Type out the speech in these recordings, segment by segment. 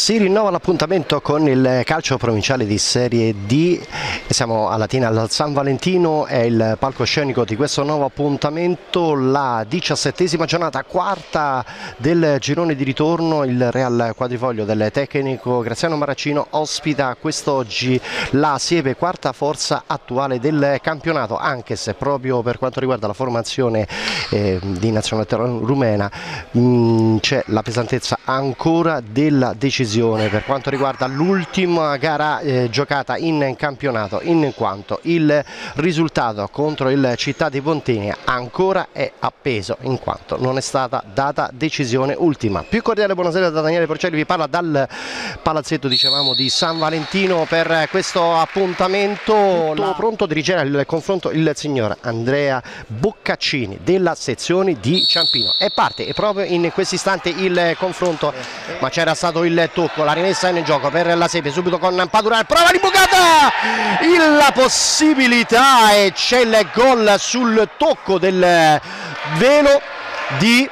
Si rinnova l'appuntamento con il calcio provinciale di Serie D. Siamo alla Latina al San Valentino, è il palcoscenico di questo nuovo appuntamento, la 17ª giornata, quarta del girone di ritorno. Il Real Quadrifoglio del tecnico Graziano Marraccino ospita quest'oggi la Siepe, quarta forza attuale del campionato, anche se proprio per quanto riguarda la formazione di nazionalità rumena c'è la pesantezza ancora della decisione per quanto riguarda l'ultima gara giocata in campionato, in quanto il risultato contro il Città di Pontini ancora è appeso, in quanto non è stata data decisione ultima. Più cordiale buonasera da Daniele Porcelli, vi parla dal palazzetto, dicevamo, di San Valentino per questo appuntamento. Pronto a dirigere il confronto il signor Andrea Boccaccini della sezione di Ciampino, e parte proprio in questo istante il confronto, ma c'era stato il tocco, la rimessa in gioco per la Siepe, subito con Padurari, prova di bucata, la possibilità, e c'è il gol sul tocco del velo di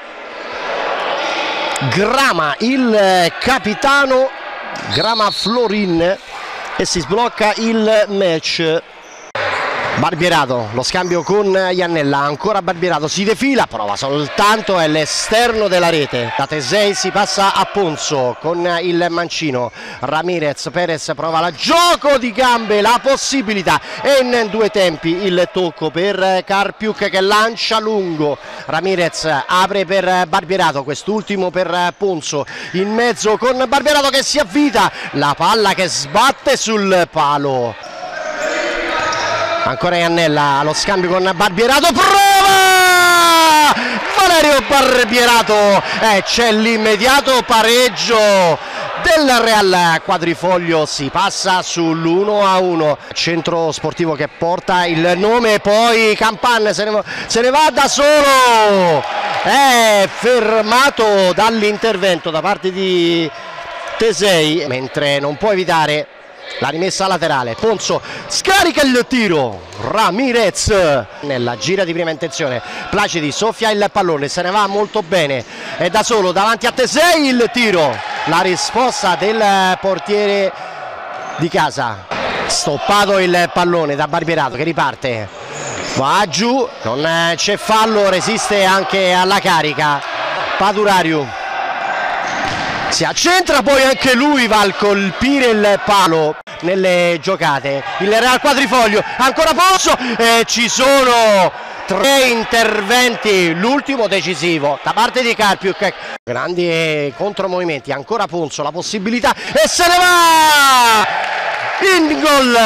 Grama, il capitano Grama Florin, e si sblocca il match. Barbierato, lo scambio con Iannella, ancora Barbierato, si defila, prova soltanto all'esterno della rete, da Tesei si passa a Ponzo con il mancino, Ramirez, Perez prova la gioco di gambe, la possibilità, e in due tempi il tocco per Karpiuk che lancia lungo, Ramirez apre per Barbierato, quest'ultimo per Ponzo, in mezzo con Barbierato che si avvita, la palla che sbatte sul palo. Ancora Iannella, lo scambio con Barbierato, prova Valerio Barbierato, e c'è l'immediato pareggio del Real Quadrifoglio, si passa sull'1-1. Centro sportivo che porta il nome, poi Campan se ne va da solo, è fermato dall'intervento da parte di Tesei, mentre non può evitare la rimessa laterale. Ponzo scarica il tiro, Ramirez nella gira di prima intenzione, Placidi soffia il pallone, se ne va molto bene, è da solo davanti a Tesei, il tiro, la risposta del portiere di casa, stoppato il pallone da Barbierato che riparte, va giù, non c'è fallo, resiste anche alla carica Padurariu, si accentra, poi anche lui va a colpire il palo nelle giocate. Il Real Quadrifoglio, ancora Ponzo, e ci sono tre interventi, l'ultimo decisivo da parte di Karpiuk, grandi contromovimenti, ancora Ponzo, la possibilità, e se ne va in gol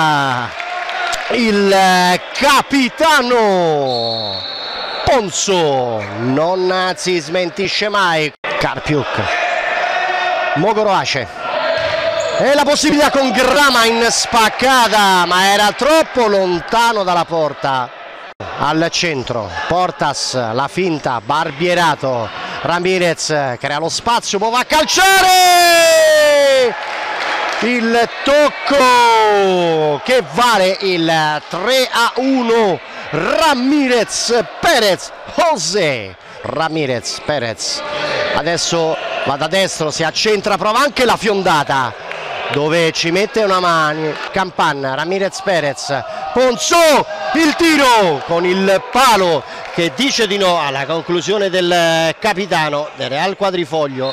il capitano Ponzo, non si smentisce mai. Karpiuk, Mogoroace, e la possibilità con Grama in spaccata, ma era troppo lontano dalla porta. Al centro Portas, la finta, Barbierato, Ramirez crea lo spazio, poi va a calciare, il tocco che vale il 3-1. Ramirez Perez, José Ramirez Perez, adesso va da destro, si accentra, prova anche la fiondata dove ci mette una mano Campan, Ramirez Perez, Ponzo, il tiro con il palo che dice di no alla conclusione del capitano del Real Quadrifoglio.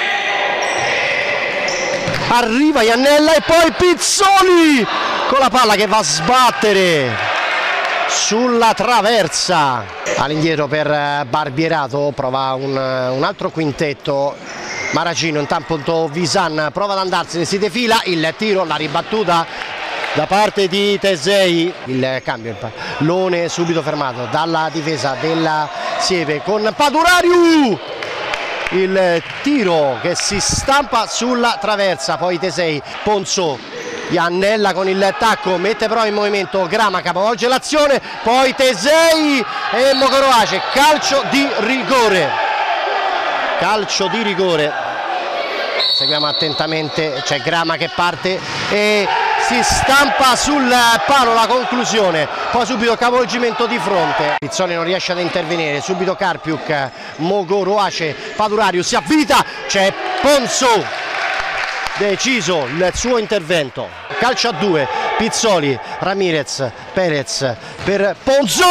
Arriva Iannella e poi Pizzoli con la palla che va a sbattere sulla traversa. All'indietro per Barbierato, prova un altro quintetto, Marraccino, intanto Visan prova ad andarsene, si defila, il tiro, la ribattuta da parte di Tesei, il cambio, il pallone subito fermato dalla difesa della Siepe con Padurariu, il tiro che si stampa sulla traversa, poi Tesei, Ponzo, Iannella con il tacco, mette però in movimento Grama, capovolge l'azione, poi Tesei e Mogoroace, calcio di rigore. Calcio di rigore, seguiamo attentamente, c'è Grama che parte e si stampa sul palo la conclusione, poi subito capovolgimento di fronte, Pizzoli non riesce ad intervenire, subito Karpiuk, Mogoroace, Padurariu si avvita, c'è Ponzo deciso il suo intervento. Calcio a 2, Pizzoli, Ramirez, Perez per Ponzo,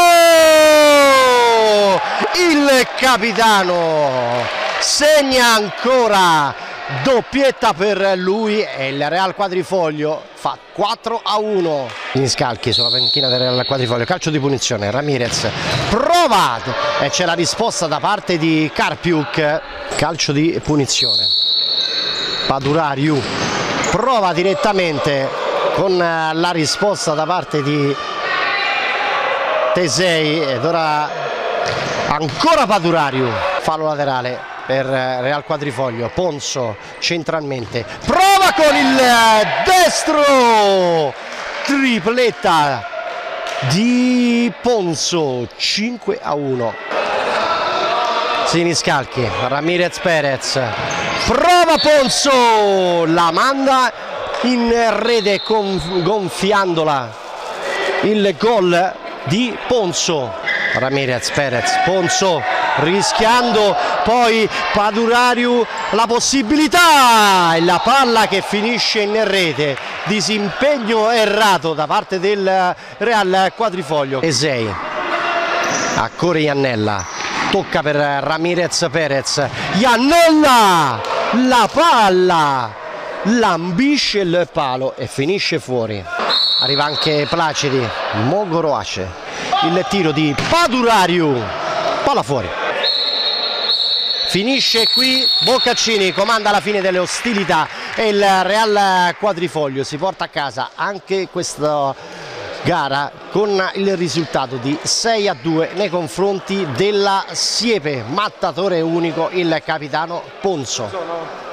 il capitano segna ancora, doppietta per lui e il Real Quadrifoglio fa 4-1. Scalchi sulla panchina del Real Quadrifoglio, calcio di punizione, Ramirez prova e c'è la risposta da parte di Karpiuk, calcio di punizione. Padurariu prova direttamente con la risposta da parte di Tesei ed ora ancora Padurariu, fallo laterale per Real Quadrifoglio. Ponzo centralmente prova con il destro, tripletta di Ponzo, 5-1. Siniscalchi, Ramirez, Perez, prova Ponzo, la manda in rete gonfiandola, il gol di Ponzo. Ramirez, Perez, Ponzo rischiando, poi Padurariu la possibilità e la palla che finisce in rete, disimpegno errato da parte del Real Quadrifoglio. Esei, accorre Iannella, tocca per Ramirez, Perez, Iannella, la palla lambisce il palo e finisce fuori. Arriva anche Placidi, Mogoroace, il tiro di Padurariu, palla fuori. Finisce qui, Boccaccini comanda la fine delle ostilità e il Real Quadrifoglio si porta a casa anche questa gara con il risultato di 6-2 nei confronti della Siepe, mattatore unico il capitano Ponzo.